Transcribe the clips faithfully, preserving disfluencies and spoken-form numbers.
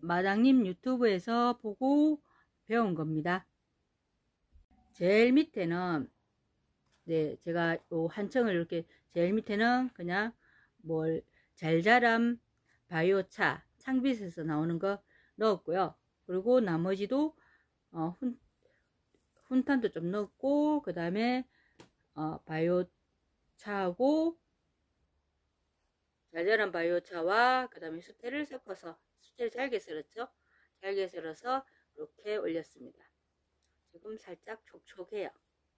마당님 유튜브에서 보고 배운 겁니다. 제일 밑에는 네, 제가 요 한 층을 이렇게 제일 밑에는 그냥 뭘 잘자람 바이오차 창빛에서 나오는 거 넣었고요. 그리고 나머지도 어, 훈, 훈탄도 좀 넣었고, 그 다음에 어, 바이오차하고 잘자란 바이오차와 그 다음에 수태를 섞어서, 수태를 잘게 썰었죠. 잘게 썰어서 이렇게 올렸습니다. 지금 살짝 촉촉해요.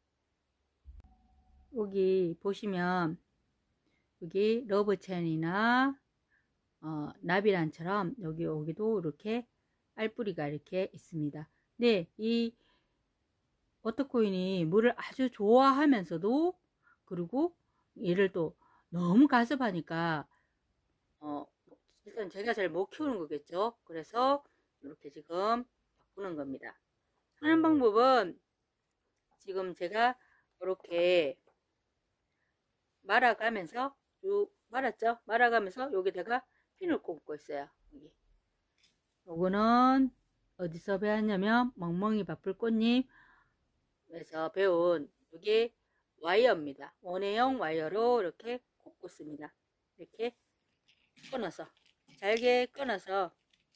여기 보시면 여기 러브첸이나 어, 나비란처럼 여기 여기도 이렇게 알뿌리가 이렇게 있습니다. 네, 이 워터코인이 물을 아주 좋아하면서도, 그리고 얘를 또 너무 가습하니까 어, 일단 제가 잘 못 키우는 거겠죠. 그래서 이렇게 지금 바꾸는 겁니다. 하는 방법은 지금 제가 이렇게 말아가면서 쭉 말았죠. 말아가면서 여기다가 핀을 꽂고 있어요. 여기. 요거는 어디서 배웠냐면 멍멍이 바쁠꽃님에서 배운 이게 와이어입니다. 원회형 와이어로 이렇게 꽂고 있습니다. 이렇게 끊어서 잘게 끊어서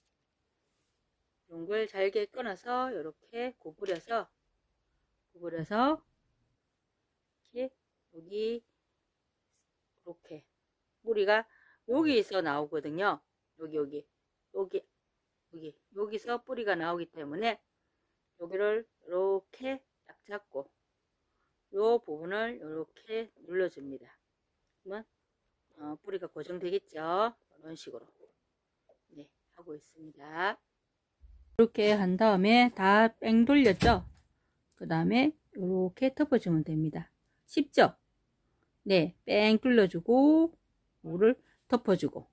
용글 잘게 끊어서 이렇게 구부려서 구부려서 이렇게 여기 이렇게 뿌리가 여기서 나오거든요. 여기 여기 여기 여기 여기서 뿌리가 나오기 때문에 여기를 이렇게 딱 잡고 요 부분을 이렇게 눌러줍니다. 그러면 어, 뿌리가 고정되겠죠. 이런 식으로 네 하고 있습니다. 이렇게 한 다음에 다 뺑 돌렸죠. 그 다음에 이렇게 덮어주면 됩니다. 쉽죠? 네, 뺑 뚫려주고 물을 덮어주고.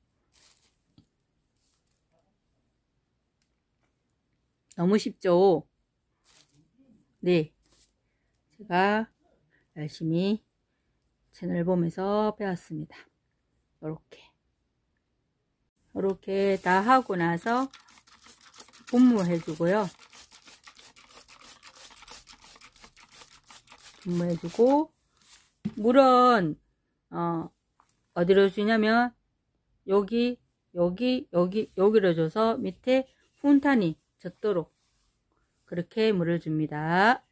너무 쉽죠? 네, 제가 열심히 채널 보면서 배웠습니다. 이렇게 이렇게 다 하고 나서 분무해 주고요. 분무해 주고 물은 어, 어디로 주냐면 여기 여기 여기 여기로 줘서 밑에 훈탄이 젖도록 그렇게 물을 줍니다.